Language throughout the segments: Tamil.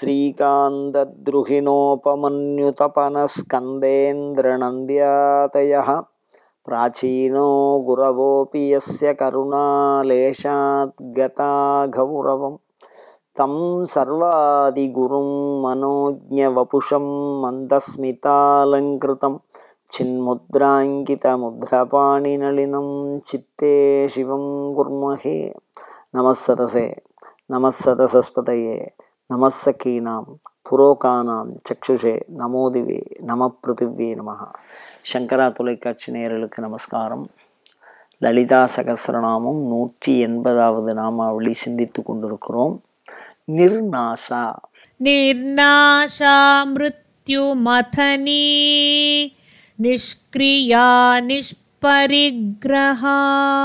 श्रीकान्तद्रुहिणोपमन्युतपनस्कन्देन्द्रनन्द्यातयः प्राचीनो गुरवोऽपि यस्य करुणालेशात् गता गौरवम् तं सर्वादिगुरुं मनोज्ञवपुषं मन्दस्मितालङ्कृतं चिन्मुद्राङ्कितमुद्रपाणिनलिनं चित्ते शिवं कुर्महे नमस्सदसे नमस्सदसस्पतये नमस्सखीनां पुरोकानां चक्षुषे नमोदिवे नमः पृथिव्ये नमः. சங்கரா தொலைக்காட்சி நேயர்களுக்கு நமஸ்காரம். லலிதா சகஸ்ரநாமம் 180வது நாமாவளி சிந்தித்து கொண்டிருக்கிறோம். நிர்நாசா. நிர்நாஷா மிருத்யுமதனி நிஷ்க்ரியா நிஷ்பரிக்ரஹா.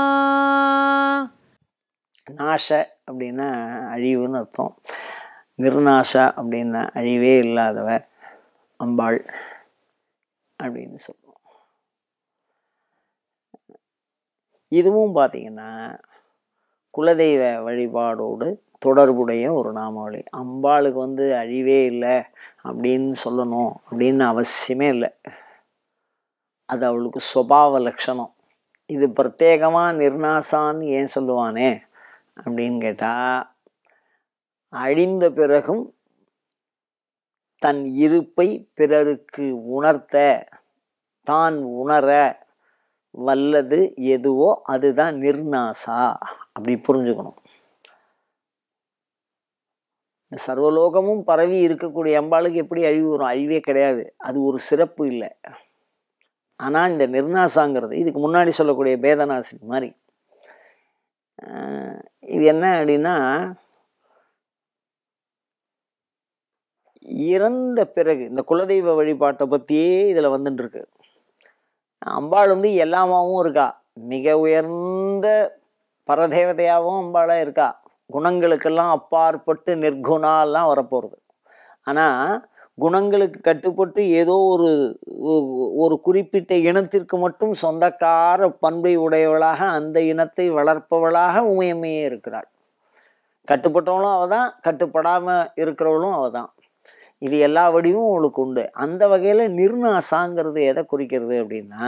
நாஷ அப்படின்னா அழிவுன்னு அர்த்தம். நிர்நாஷா அப்படின்னா அழிவே இல்லாதவ அம்பாள் அப்படின்னு சொல்லுவோம். இதுவும் பார்த்தீங்கன்னா குலதெய்வ வழிபாடோடு தொடர்புடைய ஒரு நாமாவளி. அம்பாளுக்கு அழிவே இல்லை அப்படின்னு சொல்லணும் அப்படின்னு அவசியமே இல்லை. அது அவளுக்கு சுபாவ லட்சணம். இது பிரத்யேகமாக நிர்நாசான்னு ஏன் சொல்லுவானே அப்படின்னு கேட்டால், அழிந்த பிறகும் தன் இருப்பை பிறருக்கு உணர்த்த தான் உணர வல்லது எதுவோ அதுதான் நிர்நாசா. அப்படி புரிஞ்சுக்கணும். இந்த சர்வலோகமும் பரவி இருக்கக்கூடிய அம்பாளுக்கு எப்படி அழிவு வரும்? அழிவே கிடையாது. அது ஒரு சிறப்பு இல்லை. ஆனால் இந்த நிர்நாசாங்கிறது இதுக்கு முன்னாடி சொல்லக்கூடிய பேதநாசினி மாதிரி. இது என்ன அப்படின்னா, இறந்த பிறகு இந்த குலதெய்வ வழிபாட்டை பற்றியே இதில் வந்துட்டு இருக்கு. அம்பாள் எல்லாமாவும் இருக்கா. மிக உயர்ந்த பரதேவதையாகவும் அம்பாளாக இருக்கா. குணங்களுக்கெல்லாம் அப்பாற்பட்டு நிர்குணாலாம் வரப்போகிறது. ஆனால் குணங்களுக்கு கட்டுப்பட்டு ஏதோ ஒரு குறிப்பிட்ட இனத்திற்கு மட்டும் சொந்தக்கார பண்பை உடையவளாக அந்த இனத்தை வளர்ப்பவளாக உமையம்மையே இருக்கிறாள். கட்டுப்பட்டவளும் அவள் தான், கட்டுப்படாமல் இருக்கிறவளும் அவள் தான். இது எல்லா வடிவும் அவளுக்கு உண்டு. அந்த வகையில் நிர்நாசாங்கிறது எதை குறிக்கிறது அப்படின்னா,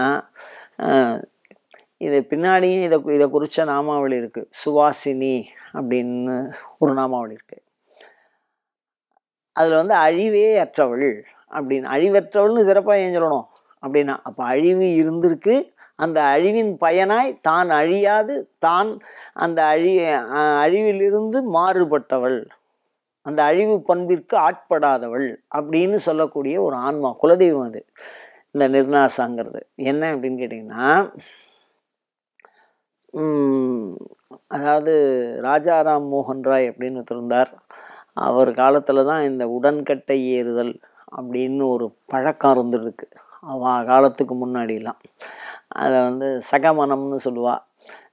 இது பின்னாடியும் இதை குறித்த நாமாவளி இருக்குது. சுவாசினி அப்படின்னு ஒரு நாமாவளி இருக்குது. அதில் அழிவே அற்றவள் அப்படின்னு, அழிவற்றவள்னு சிறப்பாக ஏன் சொல்லணும் அப்படின்னா, அப்போ அழிவு இருந்திருக்கு. அந்த அழிவின் பயனாய் தான் அழியாது, தான் அந்த அழிவிலிருந்து மாறுபட்டவள், அந்த அழிவு பண்பிற்கு ஆட்படாதவள் அப்படின்னு சொல்லக்கூடிய ஒரு ஆன்மா குலதெய்வம் அது. இந்த நிர்நாசாங்கிறது என்ன அப்படின்னு கேட்டிங்கன்னா, அதாவது ராஜாராம் மோகன் ராய் அப்படின்னு இருந்தார். அவர் காலத்தில் தான் இந்த உடன்கட்டை ஏறுதல் அப்படின்னு ஒரு பழக்கம் இருந்துருக்கு. அவன் காலத்துக்கு முன்னாடிலாம் அதை சகமனம்னு சொல்லுவாள்.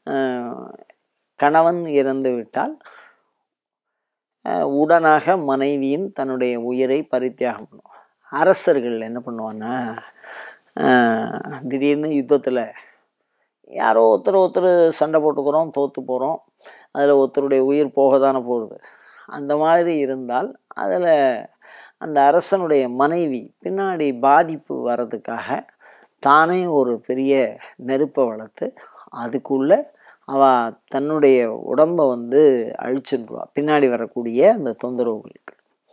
கணவன் இறந்து விட்டால் உடனாக மனைவியும் தன்னுடைய உயிரை பரித்தியாகம் பண்ணுவான். அரசர்கள் என்ன பண்ணுவான்னா, திடீர்னு யுத்தத்தில் யாரோ ஒருத்தர் சண்டை போட்டுக்கிறோம், தோற்று போகிறோம், அதில் ஒருத்தருடைய உயிர் போக தானே போகுது. அந்த மாதிரி இருந்தால் அதில் அந்த அரசனுடைய மனைவி பின்னாடி பாதிப்பு வர்றதுக்காக தானே ஒரு பெரிய நெருப்பை வளர்த்து அதுக்குள்ளே அவள் தன்னுடைய உடம்பை அழிச்சுடுவா, பின்னாடி வரக்கூடிய அந்த தொந்தரவுகளுக்கு.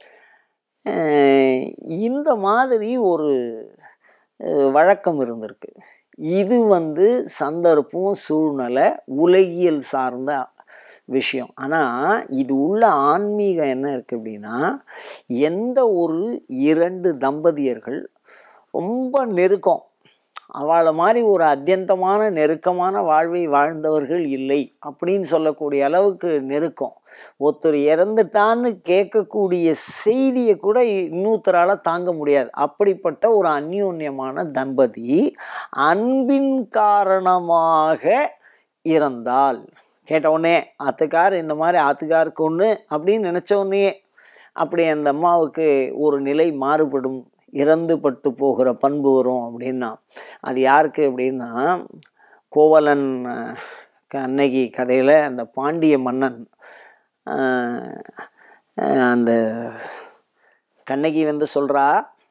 இந்த மாதிரி ஒரு வழக்கம் இருந்திருக்கு. இது சந்தர்ப்பம், சூழ்நிலை, உலகியல் சார்ந்த விஷயம். ஆனால் இது உள்ள ஆன்மீகம் என்ன இருக்குது அப்படின்னா, எந்த ஒரு 2 தம்பதியர்கள் ரொம்ப நெருக்கம், அவளை மாதிரி ஒரு அத்தியந்தமான நெருக்கமான வாழ்வை வாழ்ந்தவர்கள் இல்லை அப்படின்னு சொல்லக்கூடிய அளவுக்கு நெருக்கம். ஒருத்தர் இறந்துட்டான்னு கேட்கக்கூடிய செய்தியை கூட இன்னொருத்தரால் தாங்க முடியாது. அப்படிப்பட்ட ஒரு அந்யோன்யமான தம்பதி அன்பின் காரணமாக இறந்தால், கேட்ட உடனே ஆத்துக்கார் இந்த மாதிரி ஆத்துக்காருக்கு ஒன்று அப்படின்னு நினச்ச உடனே அப்படி அந்த அம்மாவுக்கு ஒரு நிலை மாறுபடும், இறந்து பட்டு போகிற பண்பு வரும் அப்படின்னா அது யாருக்கு அப்படின்னா, கோவலன் கண்ணகி கதையில் அந்த பாண்டிய மன்னன் அந்த கண்ணகி வந்து சொல்கிறா,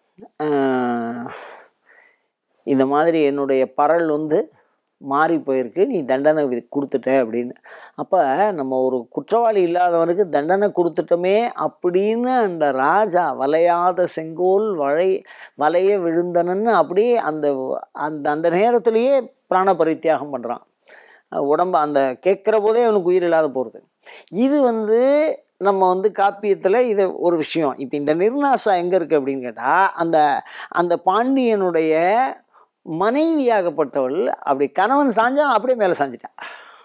இந்த மாதிரி என்னுடைய பரல் வந்து மாறி போயிருக்கு, நீ தண்டனை கொடுத்துட்ட அப்படின்னு. அப்போ நம்ம ஒரு குற்றவாளி இல்லாதவனுக்கு தண்டனை கொடுத்துட்டோமே அப்படின்னு அந்த ராஜா வளையாத செங்கோல் வளைய விழுந்தனன்னு அப்படியே அந்த அந்த அந்த நேரத்திலேயே பிராண பரித்தியாகம் பண்ணுறான். உடம்பு அந்த கேட்குற போதே அவனுக்கு உயிர் இல்லாத போகிறது. இது வந்து நம்ம வந்து காப்பியத்தில் இது ஒரு விஷயம். இப்போ இந்த நிர்நாசா எங்கே இருக்குது அப்படின்னு கேட்டால், அந்த அந்த பாண்டியனுடைய மனைவியாகப்பட்டவள் அப்படி கணவன் சாஞ்சா அப்படியே மேலே சாஞ்சிட்டான்.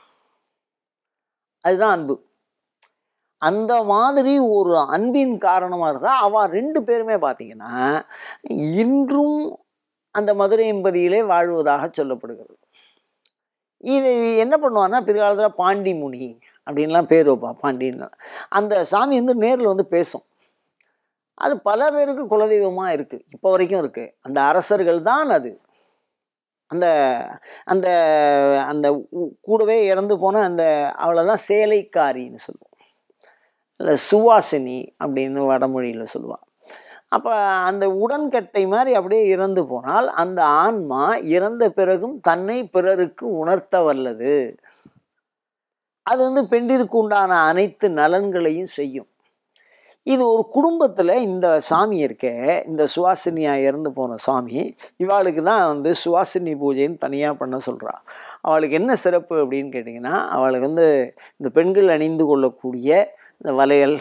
அதுதான் அன்பு. அந்த மாதிரி ஒரு அன்பின் காரணமாக இருந்தால் அவள் 2 பேருமே பார்த்தீங்கன்னா இன்றும் அந்த மதுரை எம்பதியிலே வாழ்வதாக சொல்லப்படுகிறது. இது என்ன பண்ணுவான்னா, பிற்காலத்தில் பாண்டி முனி அப்படின்லாம் பேர் வைப்பா. பாண்டின்னு அந்த சாமி வந்து நேரில் வந்து பேசும். அது பல பேருக்கு குலதெய்வமாக இருக்குது, இப்போ வரைக்கும் இருக்குது. அந்த அரசர்கள் தான் அது. அந்த அந்த அந்த கூடவே இறந்து போன அந்த அவளை தான் சேலைக்காரின்னு சொல்லுவோம், இல்லை சுவாசினி அப்படின்னு வடமொழியில் சொல்லுவாள். அப்போ அந்த உடன்கட்டை மாதிரி அப்படியே இறந்து போனால் அந்த ஆன்மா இறந்த பிறகும் தன்னை பிறருக்கு உணர்த்த வல்லது. அது வந்து பெண்டிற்கு உண்டான அனைத்து நலன்களையும் செய்யும். இது ஒரு குடும்பத்தில் இந்த சாமி இருக்க, இந்த சுவாசினியாக இறந்து போன சாமி, இவாளுக்கு தான் வந்து சுவாசினி பூஜைன்னு தனியாக பண்ண சொல்கிறா. அவளுக்கு என்ன சிறப்பு அப்படின்னு கேட்டிங்கன்னா, அவளுக்கு வந்து இந்த பெண்கள் அணிந்து கொள்ளக்கூடிய இந்த வளையல்,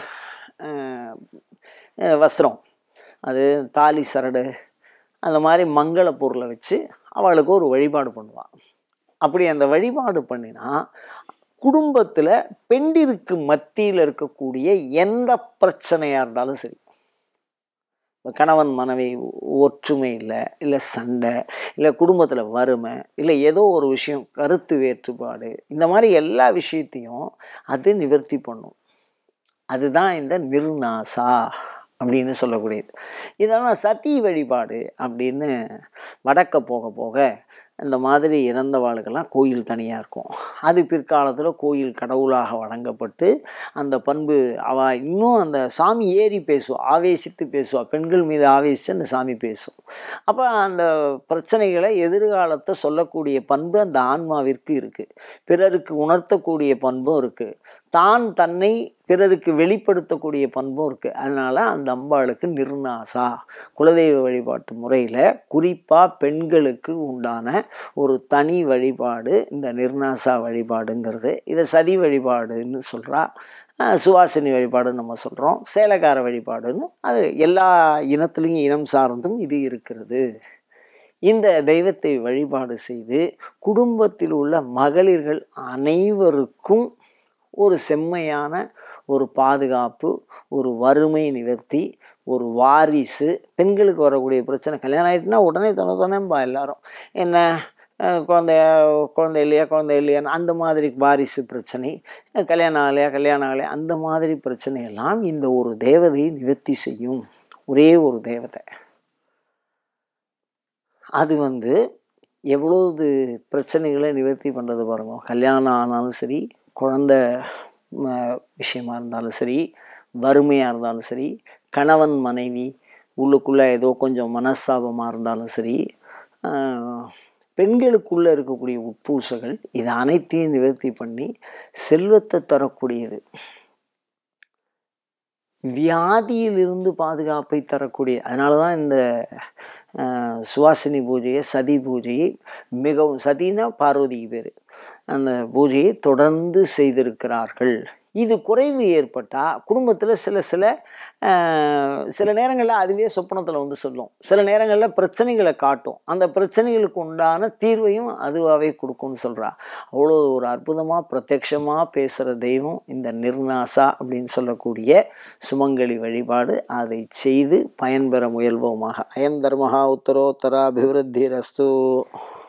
வஸ்திரம், அது தாலி சரடு, அந்த மாதிரி மங்கள பொருளை வச்சு அவளுக்கு ஒரு வழிபாடு பண்ணுவாள். அப்படி அந்த வழிபாடு பண்ணினா குடும்பத்தில் பெண்டிற்கு மத்தியில் இருக்கக்கூடிய எந்த பிரச்சனையாக இருந்தாலும் சரி, இப்போ கணவன் மனைவி ஒற்றுமை இல்லை சண்டை, இல்லை குடும்பத்தில் வறுமை, இல்லை ஏதோ ஒரு விஷயம் கருத்து வேற்றுப்பாடு, இந்த மாதிரி எல்லா விஷயத்தையும் அது நிவர்த்தி பண்ணும். அதுதான் இந்த நிர்நாசா அப்படின்னு சொல்லக்கூடியது. இதெல்லாம் சதி வழிபாடு அப்படின்னு வடக்க போக போக இந்த மாதிரி இறந்தவாளுக்கெல்லாம் கோயில் தனியாக இருக்கும். அது பிற்காலத்தில் கோயில் கடவுளாக வழங்கப்பட்டு அந்த பண்பு இன்னும் அந்த சாமி ஏறி பேசுவோம், ஆவேசித்து பேசுவாள். பெண்கள் மீது ஆவேசித்து அந்த சாமி பேசும். அப்போ அந்த பிரச்சனைகளை எதிர்காலத்தை சொல்லக்கூடிய பண்பு அந்த ஆன்மாவிற்கு இருக்குது. பிறருக்கு உணர்த்தக்கூடிய பண்பும் இருக்குது. தன்னை பிறருக்கு வெளிப்படுத்தக்கூடிய பண்பும் இருக்குது. அதனால் அந்த அம்பாளுக்கு நிர்நாசா குலதெய்வ வழிபாட்டு முறையில் குறிப்பாக பெண்களுக்கு உண்டான ஒரு தனி வழிபாடு இந்த நிர்நாசா வழிபாடுங்கிறது. இதை சதி வழிபாடுன்னு சொல்கிறா, சுவாசினி வழிபாடுன்னு நம்ம சொல்கிறோம், சேலக்கார வழிபாடுன்னு. அது எல்லா இனத்துலேயும் இனம் சார்ந்தும் இது இருக்கிறது. இந்த தெய்வத்தை வழிபாடு செய்து குடும்பத்தில் உள்ள மகளிர்கள் அனைவருக்கும் ஒரு செம்மையான ஒரு பாதுகாப்பு, ஒரு வறுமை நிவர்த்தி, ஒரு வாரிசு. பெண்களுக்கு வரக்கூடிய பிரச்சனை, கல்யாணம் ஆகிட்டுனா உடனே தொண்ணூத்தொன்னேம்பா எல்லாரும் என்ன குழந்தை இல்லையான்னு அந்த மாதிரி வாரிசு பிரச்சனை, கல்யாணம் ஆகலையா அந்த மாதிரி பிரச்சனையெல்லாம் இந்த ஒரு தேவதை நிவர்த்தி செய்யும். ஒரே ஒரு தேவதை. அது வந்து எவ்வளவு பிரச்சனைகளை நிவர்த்தி பண்ணுறது பாருங்க. கல்யாணம் ஆனாலும் சரி, குழந்தை விஷயமா இருந்தாலும் சரி, வறுமையாக இருந்தாலும் சரி, கணவன் மனைவி உள்ளுக்குள்ளே ஏதோ கொஞ்சம் மனஸ்தாபமாக இருந்தாலும் சரி, பெண்களுக்குள்ளே இருக்கக்கூடிய உட்பூசைகள், இது அனைத்தையும் நிவர்த்தி பண்ணி செல்வத்தை தரக்கூடியது. வியாதியிலிருந்து பாதுகாப்பை தரக்கூடிய. அதனால தான் இந்த சுவாசினி பூஜையை, சதி பூஜையை மிகவும், சதினா பார்வதிக்கு பேர், அந்த பூஜையை தொடர்ந்து செய்திருக்கிறார்கள். இது குறைவு ஏற்பட்டால் குடும்பத்தில் சில நேரங்களில் அதுவே சொப்பனத்தில் வந்து சொல்லும், சில நேரங்களில் பிரச்சனைகளை காட்டும், அந்த பிரச்சனைகளுக்கு உண்டான தீர்வையும் அதுவாகவே கொடுக்கும்னு சொல்கிறா. அவ்வளோ ஒரு அற்புதமாக பிரத்யட்சமாக பேசுகிற தெய்வம் இந்த நிர்நாசா அப்படின்னு சொல்லக்கூடிய சுமங்கலி வழிபாடு. அதை செய்து பயன்பெற முயல்வோமாக. அயம் தர்மஹா உத்தரோத்தர அபிவிருத்தி ரஸ்து.